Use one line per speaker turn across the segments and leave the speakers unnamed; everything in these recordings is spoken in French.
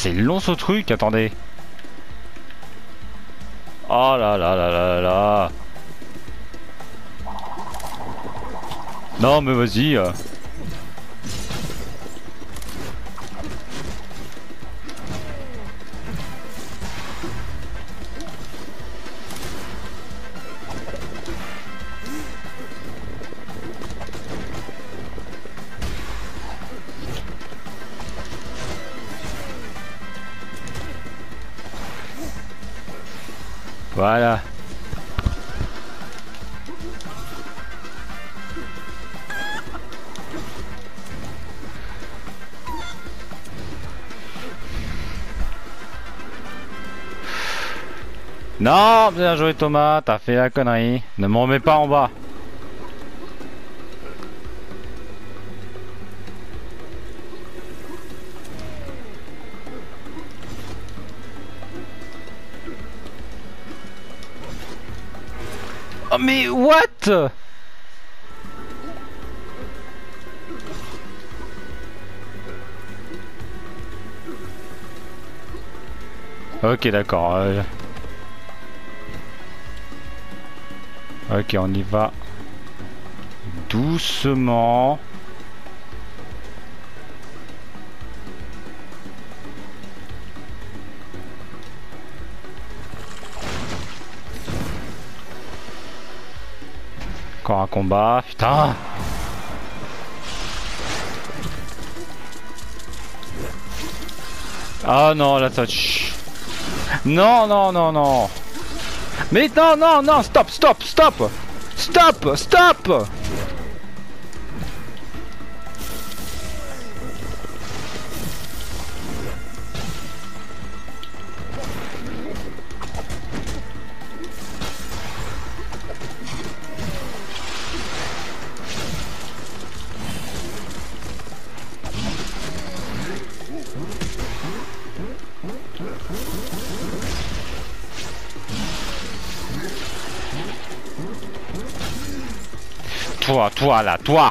c'est long ce truc, attendez. Oh là là là là là. Non mais vas-y. Voilà. Non, bien joué Thomas, t'as fait la connerie. Ne me remets pas en bas. Oh mais what? Ok d'accord. Ok on y va. Doucement. Encore un combat. Putain. Ah non là ça... Chut. Non non non non. Mais non non non. Stop stop stop. Stop stop. Toi là, toi.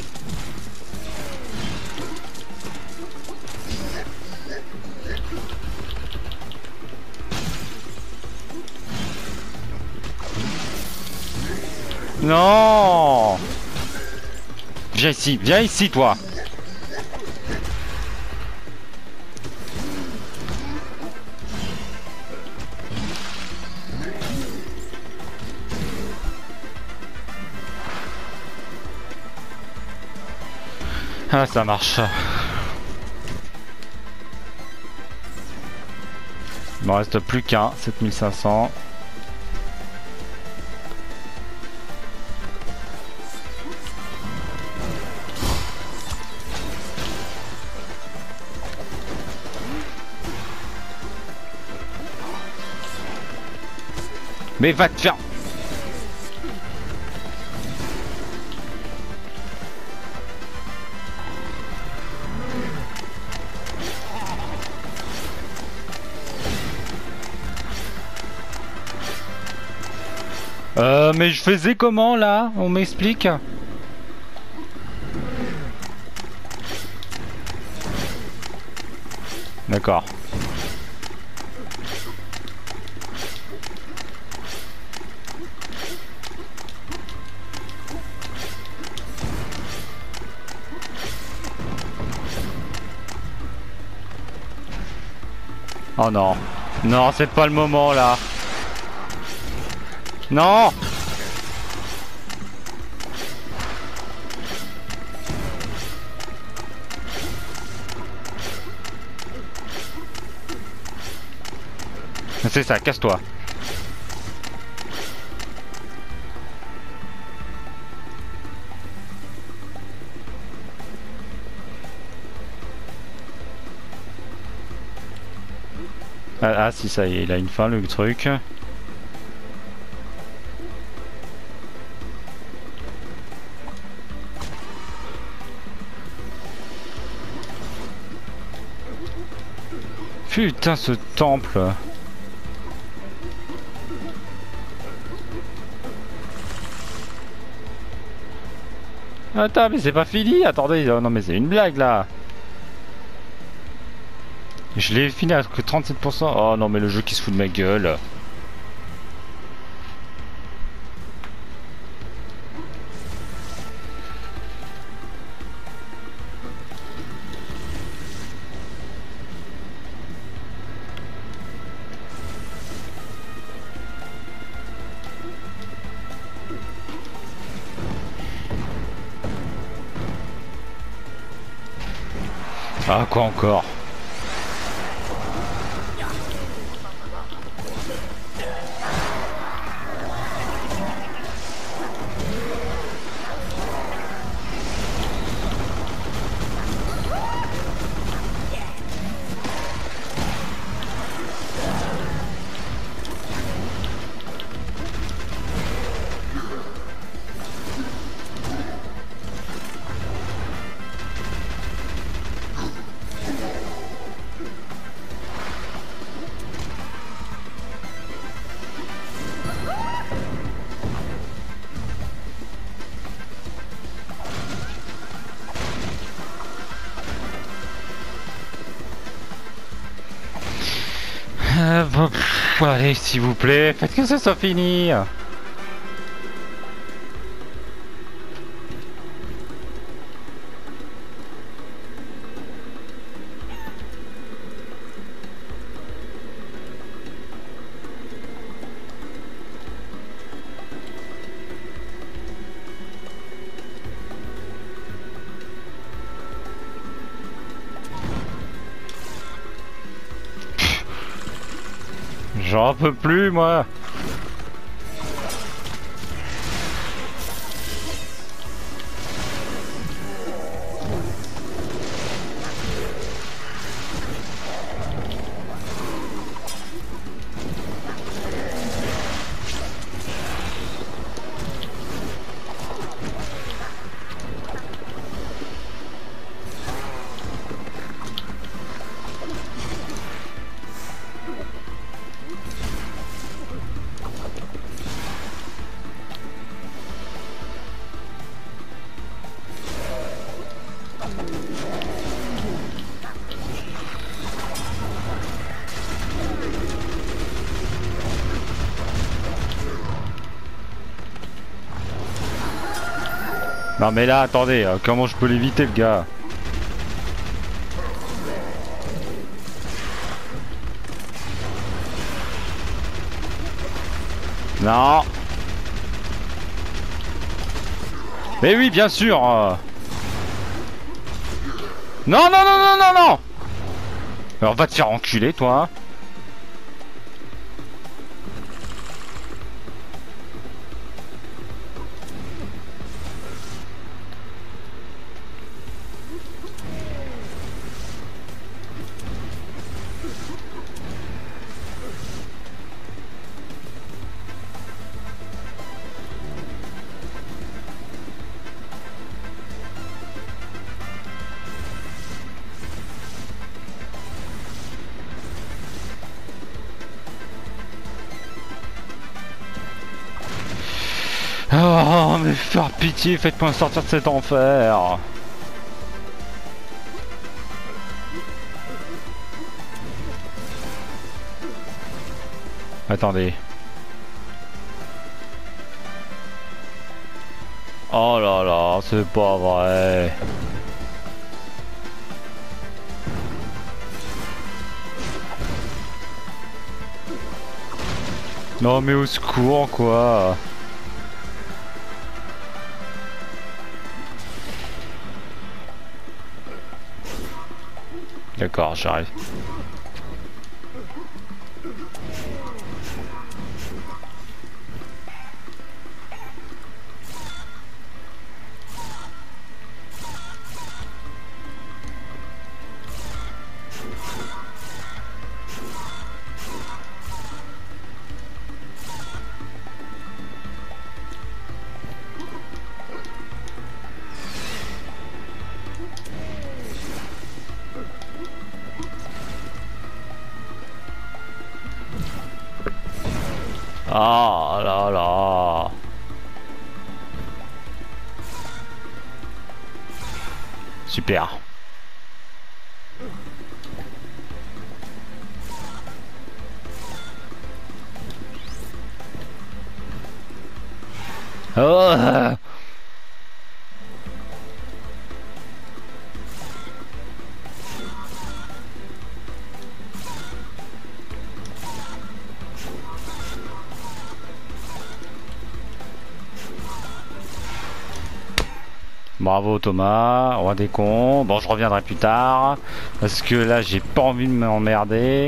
Non. Viens ici toi. Ah ça marche. Il m'en reste plus qu'un, 7500. Mais va te faire... mais je faisais comment là? On m'explique? D'accord. Oh non. Non, c'est pas le moment là. Non. C'est ça, casse-toi. Ah si, ça y est, il a une fin le truc. Putain, ce temple. Attends, mais c'est pas fini. Attendez, oh, non mais c'est une blague là. Je l'ai fini à que 37%. Oh non mais le jeu qui se fout de ma gueule. Ah quoi encore? Bon, allez, s'il vous plaît, faites que ça soit fini. J'en peux plus, moi. Non mais là, attendez, comment je peux l'éviter le gars? Non. Mais oui, bien sûr. Non, non, non, non, non, non. Alors va te faire enculer, toi. Oh, mais faire pitié, faites-moi sortir de cet enfer. Attendez. Oh là là, c'est pas vrai. Non mais au secours quoi. D'accord, j'arrive. Ah là là. Super. Oh. Bravo Thomas, roi des cons. Bon, je reviendrai plus tard. Parce que là, j'ai pas envie de m'emmerder.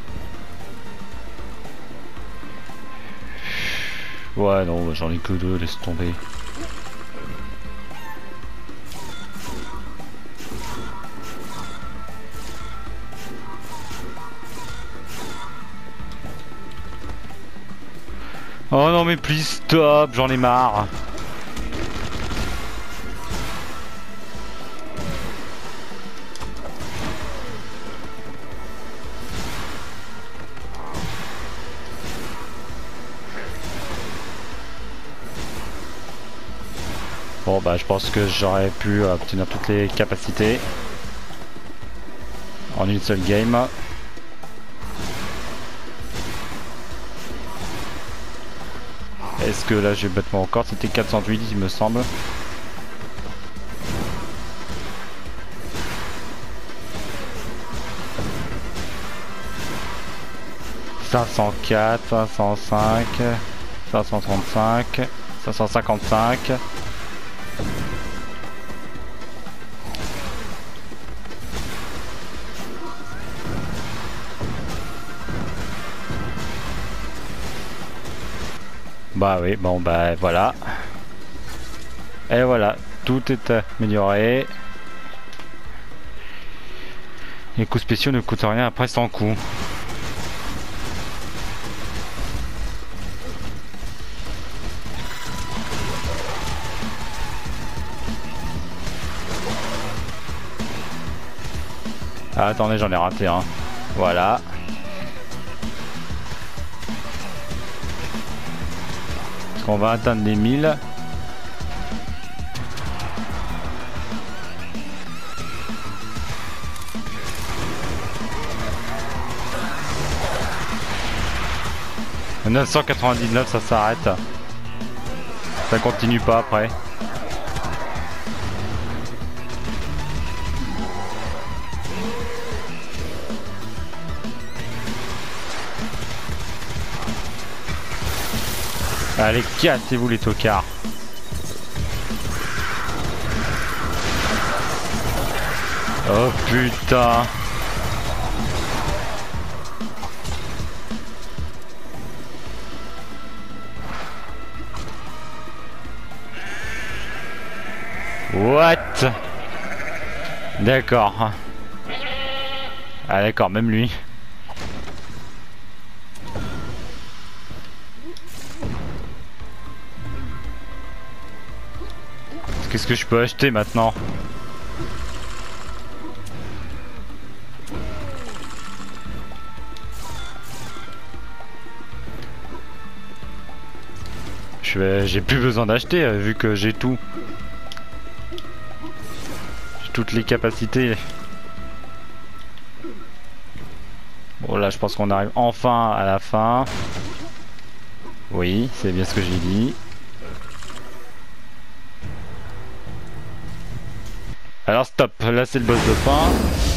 Ouais, non, j'en ai que deux, laisse tomber. Oh non, mais please stop, j'en ai marre. Bon bah je pense que j'aurais pu obtenir toutes les capacités en une seule game. Est-ce que là j'ai bêtement encore, c'était 408 il me semble. « 504, 505, 535, 555. » Bah oui, bon bah voilà. Et voilà, tout est amélioré. Les coups spéciaux ne coûtent rien après 100 coups. Ah, attendez, j'en ai raté un. Voilà. Parce qu'on va atteindre les 1000. « 999, ça s'arrête. Ça continue pas après. » Allez, cassez-vous les tocards. Oh putain. What? D'accord. Ah d'accord, même lui. Qu'est-ce que je peux acheter maintenant? J'ai plus besoin d'acheter vu que j'ai tout. J'ai toutes les capacités. Bon là je pense qu'on arrive enfin à la fin. Oui, c'est bien ce que j'ai dit. Alors stop, là c'est le boss de fin.